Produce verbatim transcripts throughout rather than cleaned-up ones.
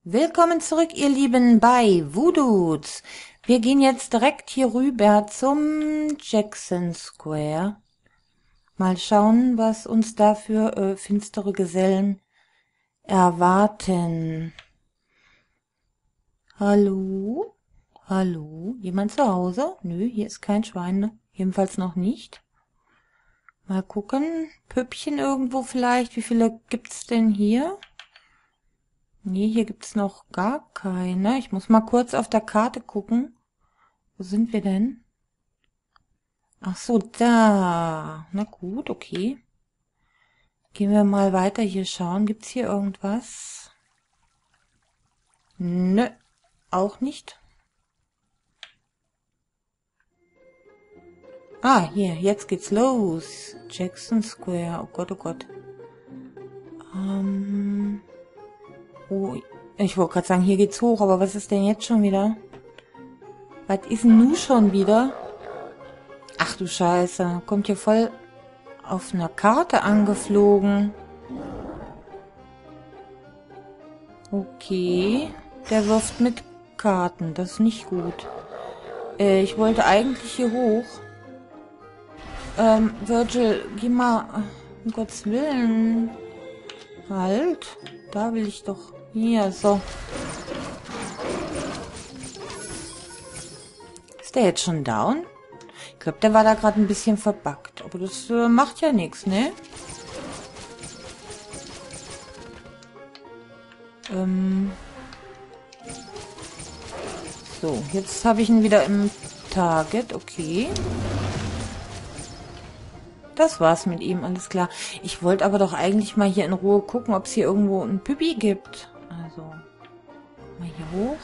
Willkommen zurück, ihr Lieben, bei Voodoos. Wir gehen jetzt direkt hier rüber zum Jackson Square. Mal schauen, was uns da für äh, finstere Gesellen erwarten. Hallo? Hallo? Jemand zu Hause? Nö, hier ist kein Schwein, ne? Jedenfalls noch nicht. Mal gucken. Püppchen irgendwo vielleicht. Wie viele gibt's denn hier? Nee, hier gibt's noch gar keine. Ich muss mal kurz auf der Karte gucken. Wo sind wir denn? Ach so, da. Na gut, okay. Gehen wir mal weiter hier schauen. Gibt's hier irgendwas? Nö, auch nicht. Ah, hier, jetzt geht's los. Jackson Square. Oh Gott, oh Gott. Ähm... Oh, ich wollte gerade sagen, hier geht's hoch, aber was ist denn jetzt schon wieder? Was ist denn nun schon wieder? Ach du Scheiße, kommt hier voll auf einer Karte angeflogen. Okay, der wirft mit Karten, das ist nicht gut. Äh, ich wollte eigentlich hier hoch. Ähm, Virgil, geh mal, um Gottes Willen. Halt, da will ich doch. Hier, so. Ist der jetzt schon down? Ich glaube, der war da gerade ein bisschen verbuggt. Aber das äh, macht ja nichts, ne? Ähm. So, jetzt habe ich ihn wieder im Target. Okay. Das war's mit ihm, alles klar. Ich wollte aber doch eigentlich mal hier in Ruhe gucken, ob es hier irgendwo ein Püppi gibt. Also, mal hier hoch.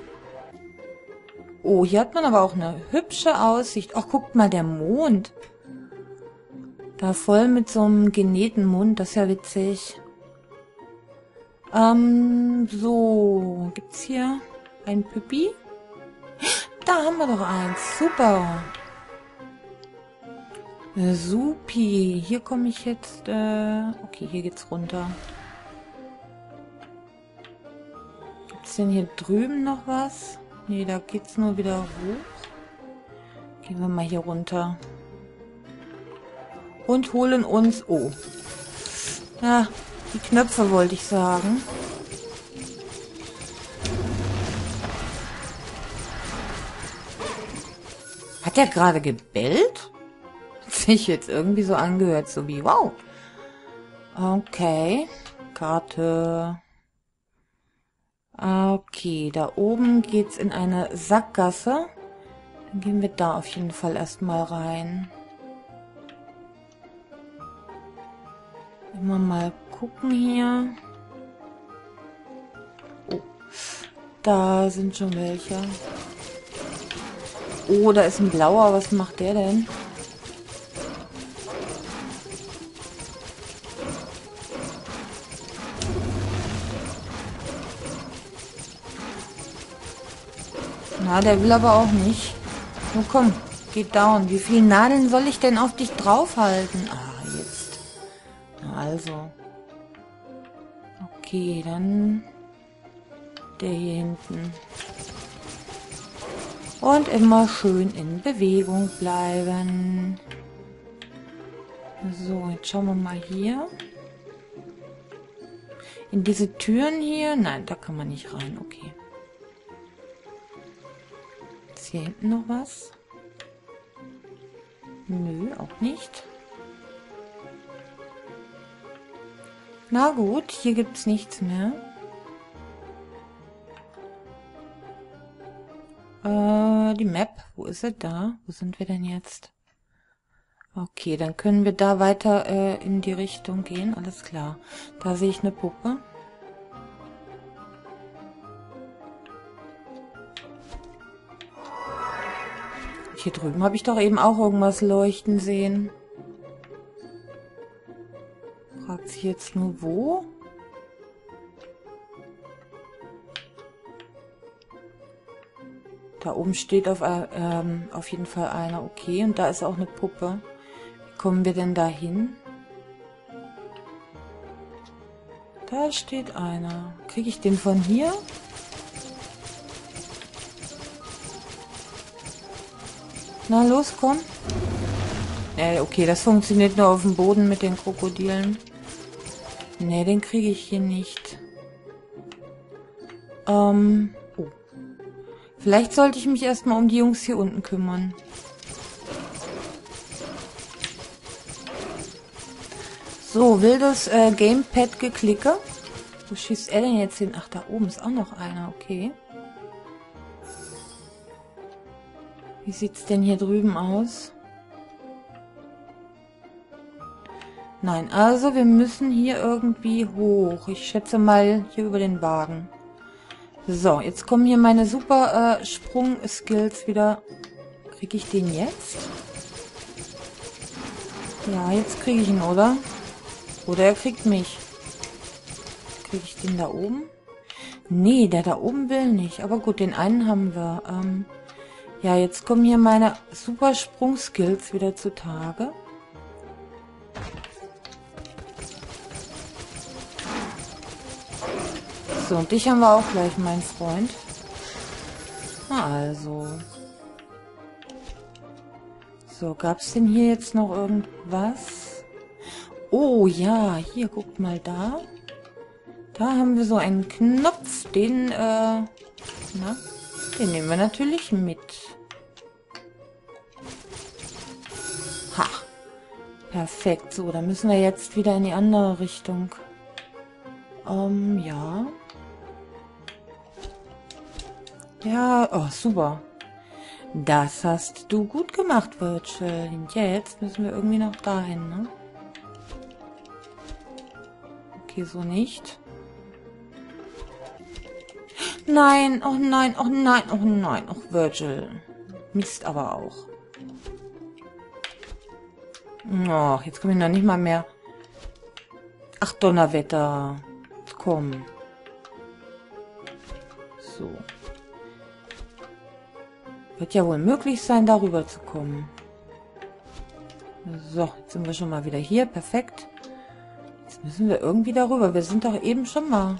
Oh, hier hat man aber auch eine hübsche Aussicht. Ach, guckt mal, der Mond. Da voll mit so einem genähten Mund, das ist ja witzig. Ähm, so, gibt's hier ein Püppi? Da haben wir doch eins, super. Supi, hier komme ich jetzt, äh, okay, hier geht's runter. Gibt's denn hier drüben noch was? Nee, da geht's nur wieder hoch. Gehen wir mal hier runter. Und holen uns, oh. Ja, die Knöpfe wollte ich sagen. Hat der gerade gebellt? Hat sich jetzt irgendwie so angehört, so wie, wow. Okay, Karte. Okay, da oben geht's in eine Sackgasse. Dann gehen wir da auf jeden Fall erstmal rein. Immer mal gucken hier. Oh, da sind schon welche. Oh, da ist ein blauer. Was macht der denn? Na, der will aber auch nicht. Nun komm, geht down. Wie viele Nadeln soll ich denn auf dich draufhalten? Ah, jetzt. Na also. Okay, dann der hier hinten. Und immer schön in Bewegung bleiben. So, jetzt schauen wir mal hier. In diese Türen hier. Nein, da kann man nicht rein. Okay. Ist hier hinten noch was? Nö, auch nicht. Na gut, hier gibt's nichts mehr. Äh, die Map, wo ist sie da? Wo sind wir denn jetzt? Okay, dann können wir da weiter äh, in die Richtung gehen. Alles klar. Da sehe ich eine Puppe. Hier drüben habe ich doch eben auch irgendwas leuchten sehen. Fragt sich jetzt nur wo? Da oben steht auf, ähm, auf jeden Fall einer. Okay, und da ist auch eine Puppe. Wie kommen wir denn da hin? Da steht einer. Kriege ich den von hier? Na los, komm. Äh, okay, das funktioniert nur auf dem Boden mit den Krokodilen. Ne, den kriege ich hier nicht. Ähm, oh. Vielleicht sollte ich mich erstmal um die Jungs hier unten kümmern. So, wildes äh, Gamepad-Geklicke. Wo schießt er denn jetzt hin? Ach, da oben ist auch noch einer, okay. Wie sieht's denn hier drüben aus? Nein, also wir müssen hier irgendwie hoch. Ich schätze mal hier über den Wagen. So, jetzt kommen hier meine super äh, Sprung-Skills wieder. Kriege ich den jetzt? Ja, jetzt kriege ich ihn, oder? Oder er kriegt mich. Kriege ich den da oben? Nee, der da oben will nicht. Aber gut, den einen haben wir. Ähm, ja, jetzt kommen hier meine super Sprung-Skills wieder zutage. So, und dich haben wir auch gleich, mein Freund. Na also. So, gab es denn hier jetzt noch irgendwas? Oh ja, hier, guckt mal da. Da haben wir so einen Knopf, den, äh, na, den nehmen wir natürlich mit. Ha! Perfekt, so, dann müssen wir jetzt wieder in die andere Richtung. Ähm, ja. Ja, oh, super. Das hast du gut gemacht, Virgil. Und jetzt müssen wir irgendwie noch dahin, ne? Okay, so nicht. Nein, oh nein, oh nein, oh nein, oh Virgil. Mist aber auch. Oh, jetzt komme ich noch nicht mal mehr. Ach, Donnerwetter. Komm. So. Wird ja wohl möglich sein, darüber zu kommen. So, jetzt sind wir schon mal wieder hier. Perfekt. Jetzt müssen wir irgendwie darüber. Wir sind doch eben schon mal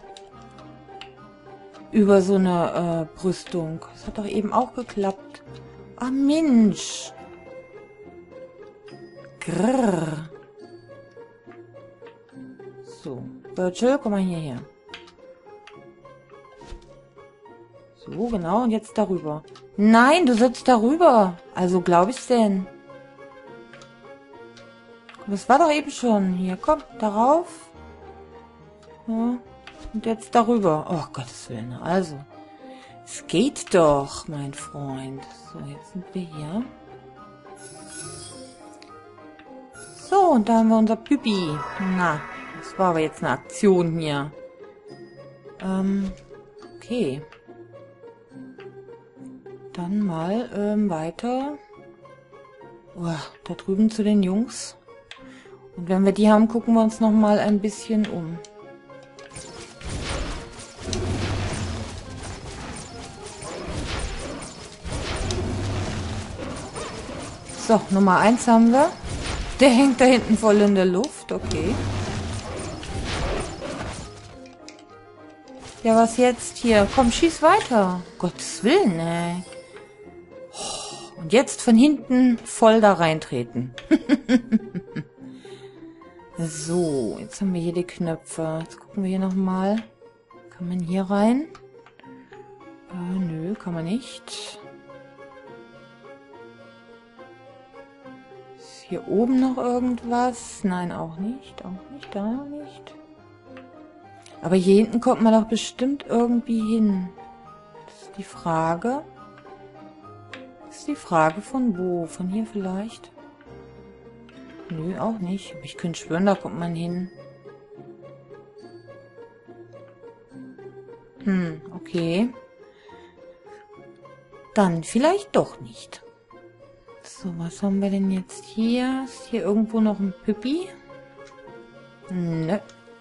über so eine äh, Brüstung. Das hat doch eben auch geklappt. Ah, Mensch. Grrr. So. Virgil, komm mal hierher. So, genau. Und jetzt darüber. Nein, du sollst darüber. Also, glaube ich denn. Das war doch eben schon. Hier, komm, darauf. Ja. Und jetzt darüber. Oh, Gottes Willen. Also. Es geht doch, mein Freund. So, jetzt sind wir hier. So, und da haben wir unser Püppi. Na, das war aber jetzt eine Aktion hier. Ähm, okay. Dann mal ähm, weiter. Oh, da drüben zu den Jungs. Und wenn wir die haben, gucken wir uns noch mal ein bisschen um. So, Nummer eins haben wir. Der hängt da hinten voll in der Luft. Okay. Ja, was jetzt hier? Komm, schieß weiter. Gottes Willen, ey. Und jetzt von hinten voll da reintreten. So, jetzt haben wir hier die Knöpfe. Jetzt gucken wir hier nochmal. Kann man hier rein? Äh, nö, kann man nicht. Ist hier oben noch irgendwas? Nein, auch nicht. Auch nicht, da nicht. Aber hier hinten kommt man doch bestimmt irgendwie hin. Das ist die Frage. Das ist die Frage von wo? Von hier vielleicht? Nö, auch nicht. Aber ich könnte schwören, da kommt man hin. Hm, okay. Dann vielleicht doch nicht. So, was haben wir denn jetzt hier? Ist hier irgendwo noch ein Püppi? Nö.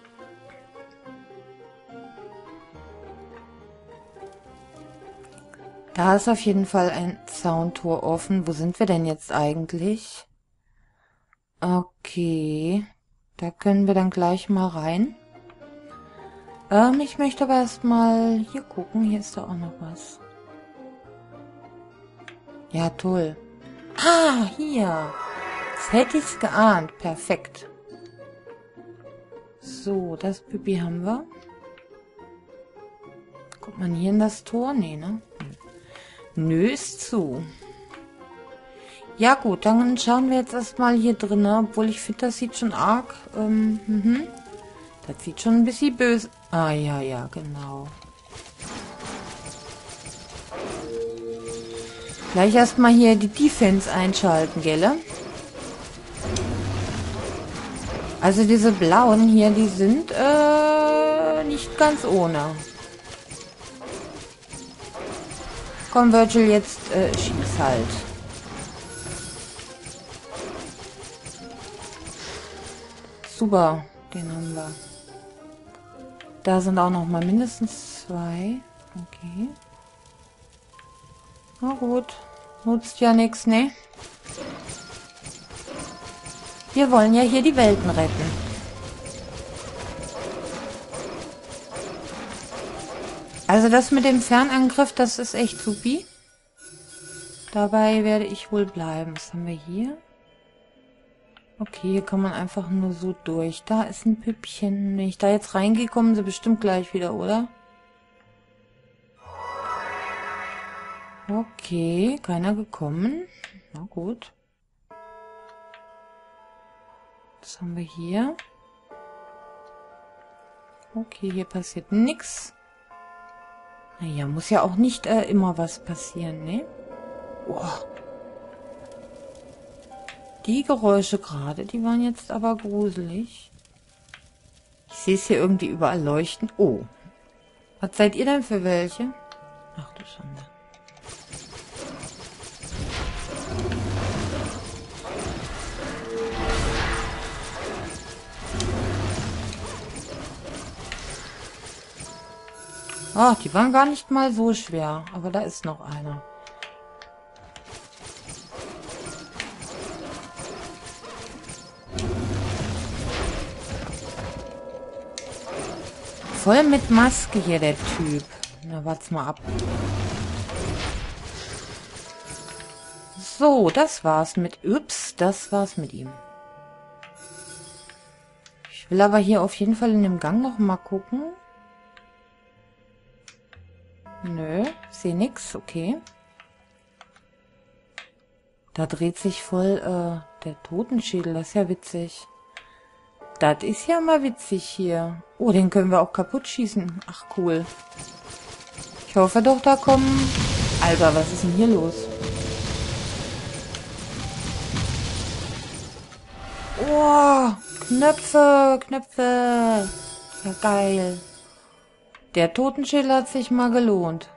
Da ist auf jeden Fall ein Zauntor offen. Wo sind wir denn jetzt eigentlich? Okay. Da können wir dann gleich mal rein. Ähm, ich möchte aber erstmal hier gucken. Hier ist da auch noch was. Ja, toll. Ah, hier. Jetzt hätte ich's geahnt. Perfekt. So, das Pipi haben wir. Kommt man hier in das Tor? Nee, ne? Nö, ist zu. Ja gut, dann schauen wir jetzt erstmal hier drin, obwohl ich finde, das sieht schon arg, ähm, mhm. Das sieht schon ein bisschen böse. Ah, ja, ja, genau. Gleich erstmal hier die Defense einschalten, gell? Also diese blauen hier, die sind, äh, nicht ganz ohne. Komm, Virgil, jetzt, äh, schieß halt. Super, den haben wir. Da sind auch noch mal mindestens zwei. Okay. Na gut. Nutzt ja nichts, ne? Wir wollen ja hier die Welten retten. Also das mit dem Fernangriff, das ist echt supi. Dabei werde ich wohl bleiben. Was haben wir hier? Okay, hier kann man einfach nur so durch. Da ist ein Püppchen. Wenn ich da jetzt reingehe, kommen sie bestimmt gleich wieder, oder? Okay, keiner gekommen. Na gut. Was haben wir hier? Okay, hier passiert nichts. Naja, muss ja auch nicht äh, immer was passieren, ne? Oh. Die Geräusche gerade, die waren jetzt aber gruselig. Ich sehe es hier irgendwie überall leuchten. Oh. Was seid ihr denn für welche? Ach du Schande. Ach, die waren gar nicht mal so schwer. Aber da ist noch einer. Voll mit Maske hier, der Typ. Na, wart's mal ab. So, das war's mit... Ups, das war's mit ihm. Ich will aber hier auf jeden Fall in dem Gang noch mal gucken. Nö, sehe nix, okay. Da dreht sich voll äh, der Totenschädel, das ist ja witzig. Das ist ja mal witzig hier. Oh, den können wir auch kaputt schießen. Ach, cool. Ich hoffe doch, da kommen... Alter, was ist denn hier los? Oh, Knöpfe, Knöpfe. Ja, geil. Der Totenschädel hat sich mal gelohnt.